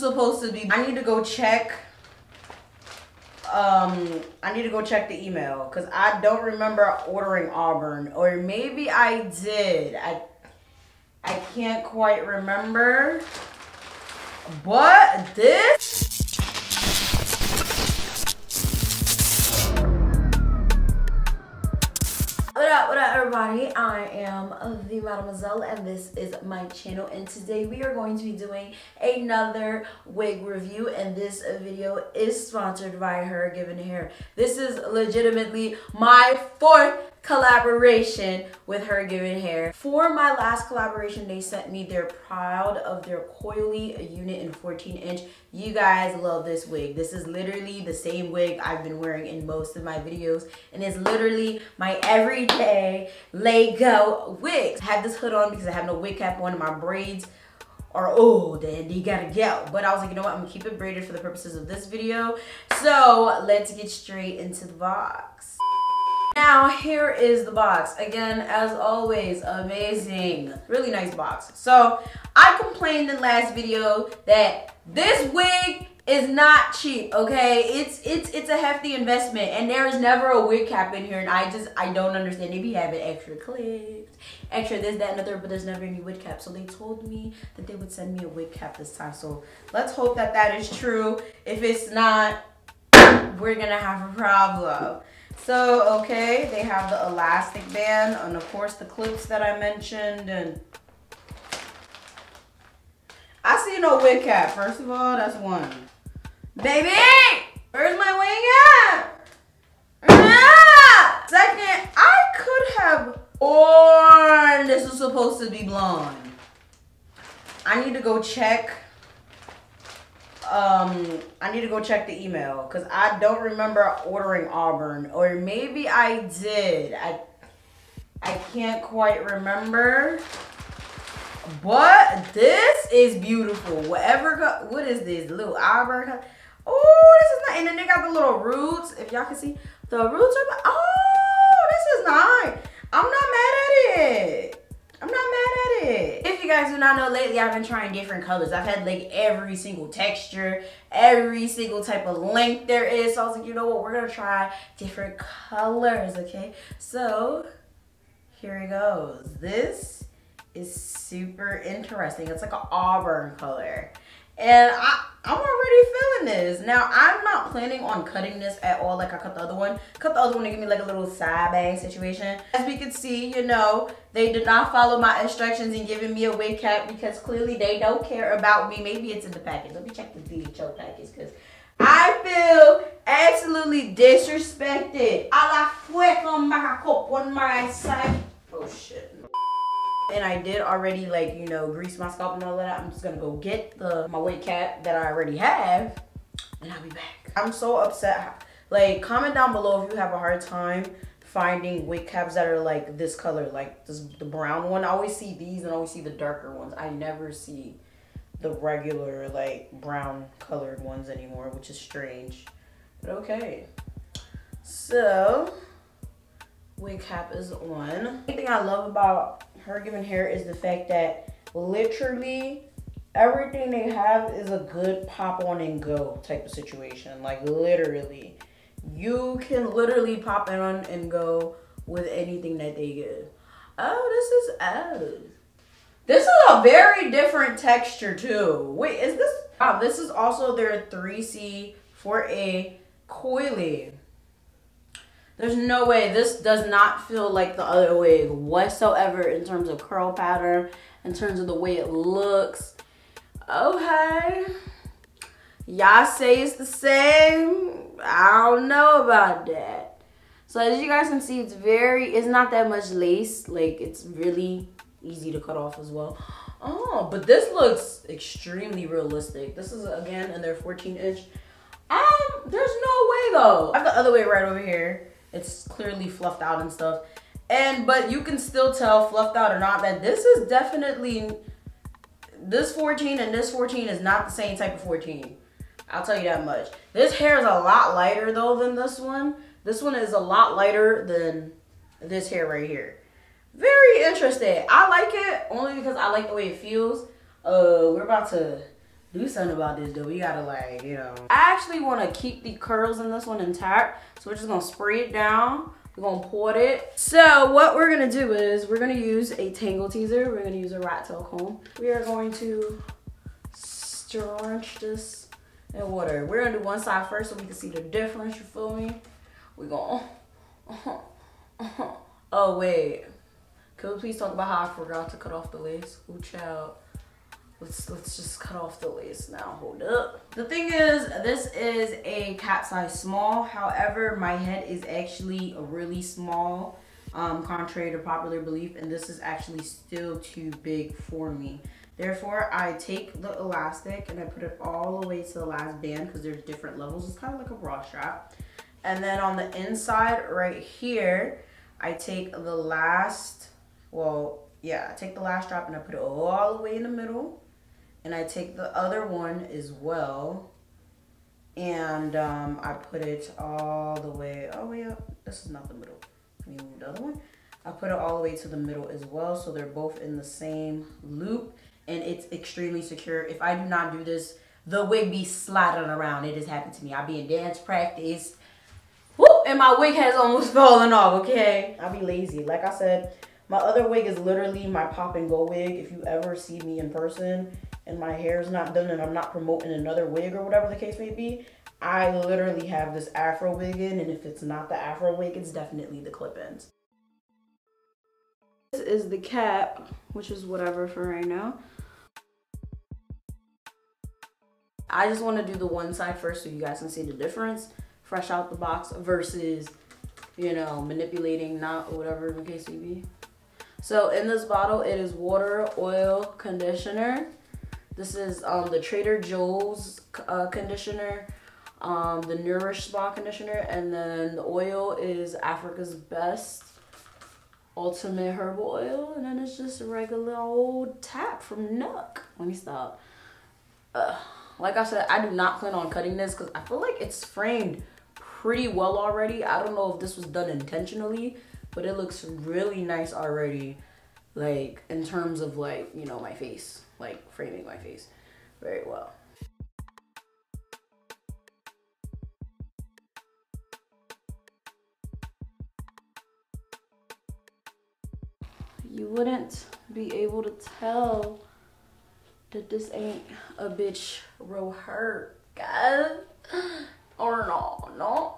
supposed to be. I need to go check. I need to go check the email because I don't remember ordering Auburn, or maybe I did. I can't quite remember. But this. What up everybody, I am the Mademoiselle and this is my channel, and today we are going to be doing another wig review, and this video is sponsored by Her Given Hair. This is legitimately my fourth collaboration with Her Given Hair. For my last collaboration, they sent me their Proud of their Coily unit in 14-inch. You guys love this wig. This is literally the same wig I've been wearing in most of my videos, and it's literally my everyday Lego wig. I have this hood on because I have no wig cap on, and my braids are old and they gotta go. But I was like, you know what, I'm gonna keep it braided for the purposes of this video. So let's get straight into the box. Now here is the box. Again, as always, amazing, really nice box. So I complained in last video that this wig is not cheap, okay? It's a hefty investment, and there is never a wig cap in here, and I don't understand. They be having extra clips, extra this, that, and the third, but there's never any wig cap. So they told me that they would send me a wig cap this time. So let's hope that that is true. If it's not, we're gonna have a problem. So, okay, they have the elastic band and of course the clips that I mentioned, and I see no wig cap. First of all, that's one. Baby, where's my wig at? Second, I could have worn, this is supposed to be blonde. I need to go check. I need to go check the email because I don't remember ordering Auburn, or maybe I did. I can't quite remember. But this is beautiful. Whatever, what is this? Little Auburn. Oh, this is nice. And then they got the little roots. If y'all can see, the roots are. Oh, this is nice. I'm not mad at it. I'm not mad at it. If you guys do not know, lately I've been trying different colors. I've had like every single texture, every single type of length there is. So I was like, you know what, we're gonna try different colors, okay? So here it goes. This is super interesting. It's like an auburn color. And I'm already feeling this. Now, I'm not planning on cutting this at all like I cut the other one. Cut the other one to give me like a little side bang situation. As we can see, you know, they did not follow my instructions in giving me a wig cap because clearly they don't care about me. Maybe it's in the package. Let me check the DHL package because I feel absolutely disrespected. A la fuego macaco on my side. Oh, shit. And I did already, like, you know, grease my scalp and all that. I'm just gonna go get my wig cap that I already have, and I'll be back. I'm so upset. Like, comment down below if you have a hard time finding wig caps that are like this color, like this, the brown one. I always see these and I always see the darker ones. I never see the regular, like, brown colored ones anymore, which is strange. But okay. So, wig cap is on. The thing I love about Her Given Hair is the fact that literally everything they have is a good pop on and go type of situation. Like, literally, you can literally pop it on and go with anything that they give. Oh, this is a very different texture too. Wait, is this? Oh, this is also their 3C 4A coily. There's no way. This does not feel like the other wig whatsoever in terms of curl pattern, in terms of the way it looks. Okay. Y'all say it's the same. I don't know about that. So as you guys can see, it's not that much lace. Like, it's really easy to cut off as well. Oh, but this looks extremely realistic. This is, again, in their 14-inch. There's no way though. I have the other way right over here. It's clearly fluffed out and stuff. But you can still tell, fluffed out or not, that this is definitely, this 14 and this 14 is not the same type of 14. I'll tell you that much. This hair is a lot lighter though than this one. This one is a lot lighter than this hair right here. Very interesting. I like it only because I like the way it feels. We're about to do something about this though. We gotta like, you know. I actually wanna keep the curls in this one intact. So we're just gonna spray it down. We're gonna pour it. So what we're gonna do is we're gonna use a Tangle Teezer. We're gonna use a rat tail comb. We are going to drench this in water. We're gonna do one side first so we can see the difference, you feel me? We're gonna, oh wait. Can we please talk about how I forgot to cut off the lace? Ooh, child. Let's just cut off the lace now. Hold up. The thing is, this is a cat size small. However, my head is actually really small, contrary to popular belief, and this is actually still too big for me. Therefore, I take the elastic and I put it all the way to the last band because there's different levels. It's kind of like a bra strap. And then on the inside right here, I take the last, I take the last strap and I put it all the way in the middle. And I take the other one as well, and I put it all the way up. This is not the middle. Let me move the other one. I put it all the way to the middle as well, so they're both in the same loop, and it's extremely secure. If I do not do this, the wig be sliding around. It has happened to me. I be in dance practice, whoop, and my wig has almost fallen off, okay? I be lazy. Like I said, my other wig is literally my pop and go wig. If you ever see me in person, and my hair is not done and I'm not promoting another wig or whatever the case may be, I literally have this afro wig in, and if it's not the afro wig, it's definitely the clip-ins. This is the cap, which is whatever for right now. I just want to do the one side first so you guys can see the difference, fresh out the box versus, you know, manipulating, not whatever the case may be. So in this bottle, it is water, oil, conditioner. This is the Trader Joe's conditioner, the Nourish Spa conditioner, and then the oil is Africa's Best Ultimate Herbal Oil, and then it's just a regular old tap from Nook. Let me stop. Like I said, I do not plan on cutting this because I feel like it's framed pretty well already. I don't know if this was done intentionally, but it looks really nice already, like in terms of like, you know, my face. Like framing my face very well. You wouldn't be able to tell that this ain't a bitch real hurt, guys. Or no.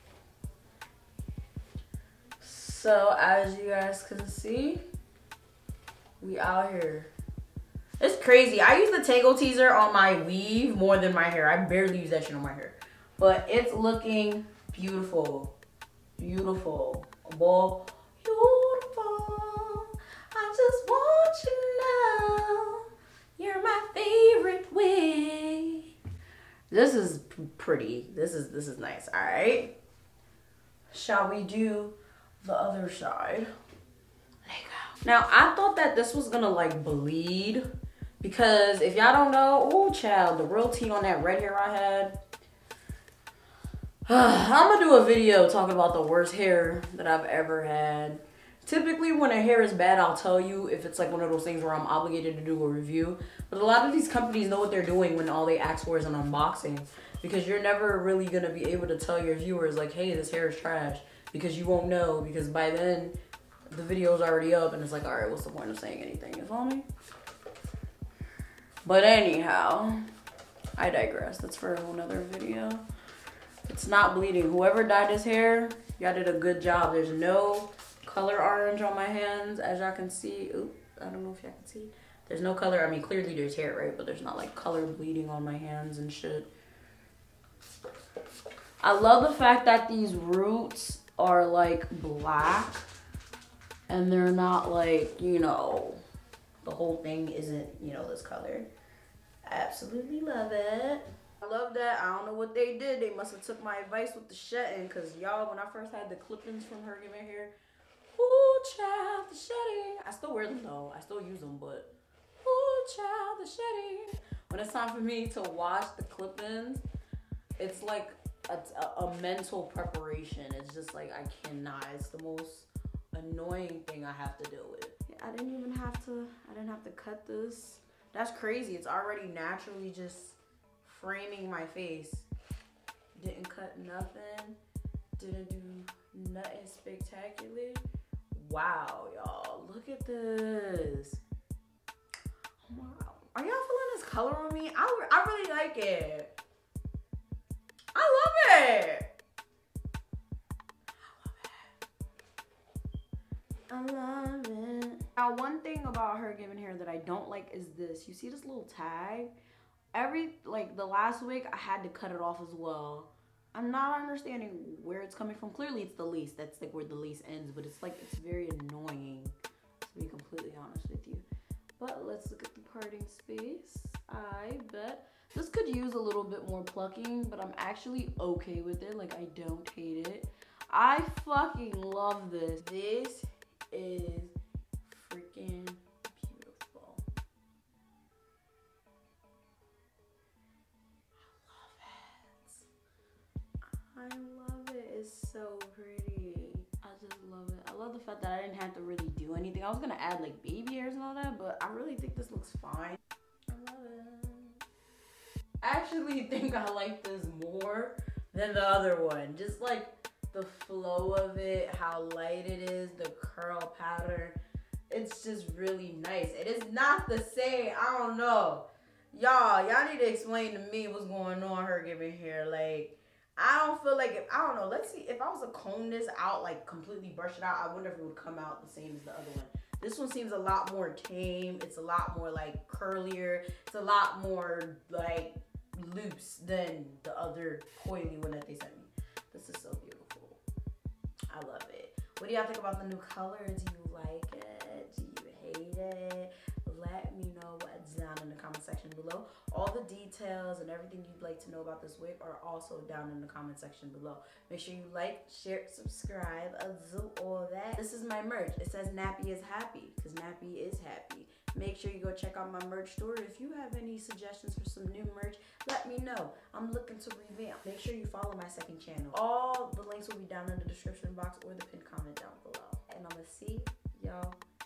So as you guys can see, we out here. It's crazy. I use the Tangle Teezer on my weave more than my hair. I barely use that shit on my hair. But it's looking beautiful. Beautiful. Boy, beautiful. I just want you to know you're my favorite wig. This is pretty. This is nice. All right. Shall we do the other side? Now, I thought that this was gonna like bleed, because if y'all don't know, oh child, the real tea on that red hair I had. I'm gonna do a video talking about the worst hair that I've ever had. Typically when a hair is bad, I'll tell you if it's like one of those things where I'm obligated to do a review. But a lot of these companies know what they're doing when all they ask for is an unboxing, because you're never really gonna be able to tell your viewers like, hey, this hair is trash, because you won't know, because by then the video's already up and it's like, all right, what's the point of saying anything, you feel me? But anyhow, I digress. That's for a whole nother video. It's not bleeding. Whoever dyed this hair, y'all did a good job. There's no color orange on my hands, as y'all can see. Oop, I don't know if y'all can see. There's no color. I mean, clearly there's hair, right? But there's not like color bleeding on my hands and shit. I love the fact that these roots are like black and they're not like, you know, the whole thing isn't, you know, this color. I absolutely love it. I love that. I don't know what they did. They must have took my advice with the shedding, because y'all, when I first had the clip-ins from her giving hair, ooh, child, the shedding. I still wear them though. I still use them, but ooh, child, the shedding. When it's time for me to wash the clip-ins, it's like a mental preparation. It's just like, I cannot. It's the most annoying thing I have to deal with. I didn't have to cut this. That's crazy. It's already naturally just framing my face. Didn't cut nothing. Didn't do nothing spectacular. Wow, y'all. Look at this. Oh my God. Are y'all feeling this color on me? I really like it. I love it. I love it. Now, one thing about her giving hair that I don't like is this. You see this little tag? The last wig, I had to cut it off as well. I'm not understanding where it's coming from. Clearly, it's the lace. That's like where the lace ends, but it's like, it's very annoying, to be completely honest with you. But let's look at the parting space. I bet this could use a little bit more plucking, but I'm actually okay with it. Like, I don't hate it. I fucking love this. This is freaking beautiful. I love it. It's so pretty. I just love it. I love the fact that I didn't have to really do anything. I was gonna add like baby hairs and all that, but I really think this looks fine. I love it. I actually think I like this more than the other one. Just like the flow of it, how light it is, the curl pattern. It's just really nice. It is not the same. I don't know. Y'all need to explain to me what's going on her giving hair. Like, I don't feel like, I don't know. Let's see. If I was to comb this out, like completely brush it out, I wonder if it would come out the same as the other one. This one seems a lot more tame. It's a lot more like curlier. It's a lot more like loose than the other coily one that they sent me. This is so beautiful. I love it. What do y'all think about the new color? Do you like it? Do you hate it? Let me know what's down in the comment section below. All the details and everything you'd like to know about this wig are also down in the comment section below. Make sure you like, share, subscribe, do all that. This is my merch. It says Nappy is happy because Nappy is happy. Make sure you go check out my merch store. If you have any suggestions for some new merch, let me know. I'm looking to revamp. Make sure you follow my second channel. All the links will be down in the description box or the pinned comment down below. And I'm gonna see y'all